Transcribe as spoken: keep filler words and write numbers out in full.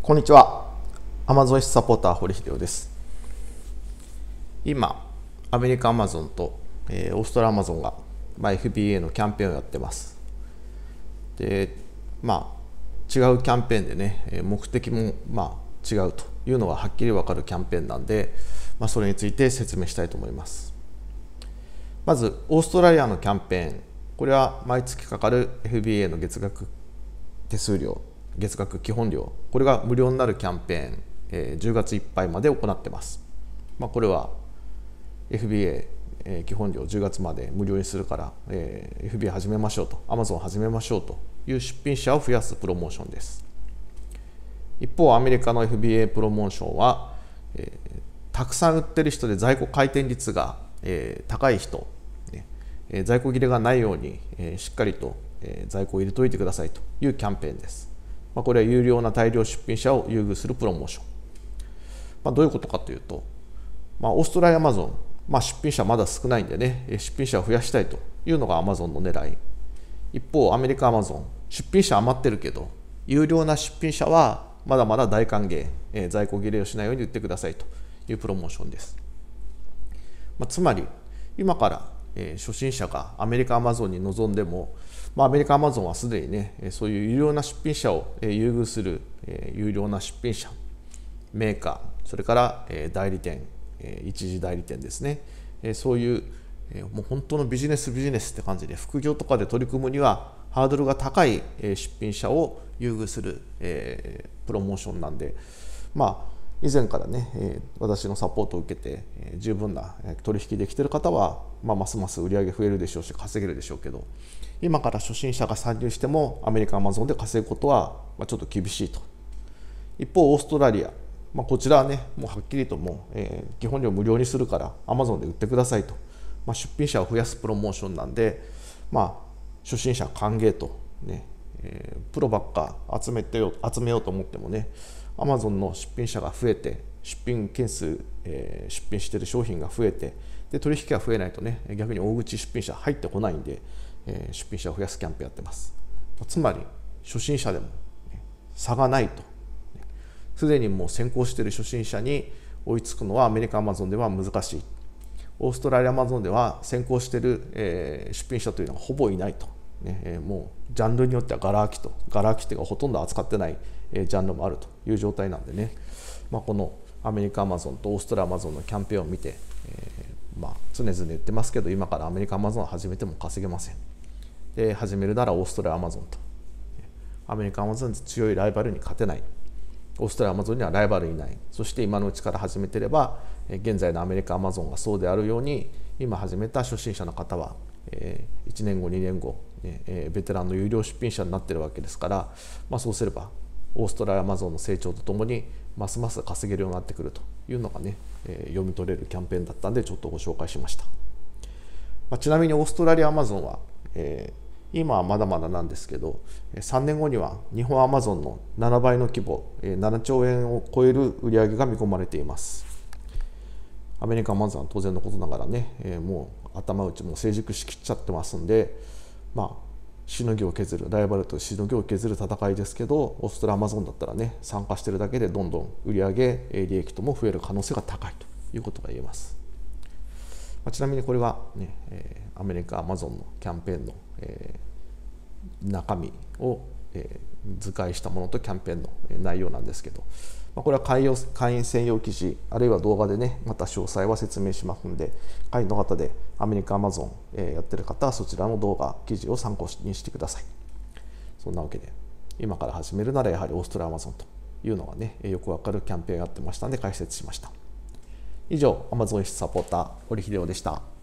こんにちは。Amazon サポーター堀秀夫です。今、アメリカ Amazon と、えー、オーストラリア Amazon が、まあ、エフビーエー のキャンペーンをやってます。で、まあ、違うキャンペーンでね、目的も、まあ、違うというのがはっきり分かるキャンペーンなんで、まあ、それについて説明したいと思います。まず、オーストラリアのキャンペーン。これは毎月かかる エフビーエー の月額手数料。月額基本料、これが無料になるキャンペーン、えー、じゅうがついっぱいまで行っています。まあ、これは エフビーエー、えー、基本料じゅうがつまで無料にするから、えー、エフビーエー 始めましょうと、Amazon 始めましょうという出品者を増やすプロモーションです。一方、アメリカの エフビーエー プロモーションは、えー、たくさん売ってる人で在庫回転率が、えー、高い人、ねえー、在庫切れがないように、えー、しっかりと、えー、在庫を入れておいてくださいというキャンペーンです。まあ、これは有料な大量出品者を優遇するプロモーション。まあ、どういうことかというと、まあ、オーストラリア Amazon、まあ、出品者まだ少ないんでね、出品者を増やしたいというのが Amazon の狙い。一方、アメリカ Amazon、出品者余ってるけど、有料な出品者はまだまだ大歓迎、えー、在庫切れをしないように売ってくださいというプロモーションです。まあ、つまり、今から、えー、初心者がアメリカ Amazon に臨んでも、まあ、アメリカ Amazon はすでにね、そういう有料な出品者を優遇する有料な出品者、メーカー、それから代理店、一時代理店ですね、そういうもう本当のビジネスビジネスって感じで副業とかで取り組むにはハードルが高い出品者を優遇するプロモーションなんで、まあ以前からね、えー、私のサポートを受けて、えー、十分な取引できている方は、まあ、ますます売り上げ増えるでしょうし稼げるでしょうけど、今から初心者が参入してもアメリカ Amazon で稼ぐことは、まあ、ちょっと厳しいと。一方オーストラリア、まあ、こちらはねもうはっきりともう、えー、基本料無料にするから Amazon で売ってくださいと、まあ、出品者を増やすプロモーションなんで、まあ、初心者歓迎とね、えー、プロばっか集めてよ集めようと思ってもねAmazon の出品者が増えて出品件数、えー、出品している商品が増えてで取引が増えないとね逆に大口出品者入ってこないんで、えー、出品者を増やすキャンペーンやってます。つまり初心者でも、ね、差がないとすでにもう先行している初心者に追いつくのはアメリカ Amazon では難しい。オーストラリア Amazon では先行している、えー、出品者というのはほぼいないと、ねえー、もうジャンルによってはガラ空きとガラ空きっていうかほとんど扱ってないジャンルもあるという状態なんでね、まあ、このアメリカ Amazon とオーストラリア Amazon のキャンペーンを見て、えーまあ、常々言ってますけど今からアメリカ Amazon を始めても稼げません。で始めるならオーストラリア Amazon とアメリカ Amazon で強いライバルに勝てない、オーストラリア Amazon にはライバルいない、そして今のうちから始めてれば現在のアメリカ Amazon がそうであるように今始めた初心者の方はいちねんごにねんごベテランの有料出品者になっているわけですから、まあ、そうすればオーストラリア Amazon の成長とともにますます稼げるようになってくるというのがね、えー、読み取れるキャンペーンだったんでちょっとご紹介しました。まあ、ちなみにオーストラリア Amazon は、えー、今はまだまだなんですけどさんねんごには日本 Amazon のななばいの規模ななちょうえんを超える売上が見込まれています。アメリカ Amazon は当然のことながらね、えー、もう頭打ちも成熟しきっちゃってますんで、まあしのぎを削るライバルとしのぎを削る戦いですけど、オーストラリア Amazon だったらね参加しているだけでどんどん売上利益とも増える可能性が高いということが言えます。まあ、ちなみにこれはね、えー、アメリカ Amazon のキャンペーンの、えー、中身を、えー、図解したものとキャンペーンの内容なんですけど、まあ、これは会員会員専用記事あるいは動画でねまた詳細は説明しますので、会員の方でアメリカ Amazon やってる方はそちらの動画記事を参考にしてください。そんなわけで今から始めるならやはりオーストラリア Amazon というのがねよくわかるキャンペーンをやってましたので解説しました。以上 Amazon サポーター堀秀夫でした。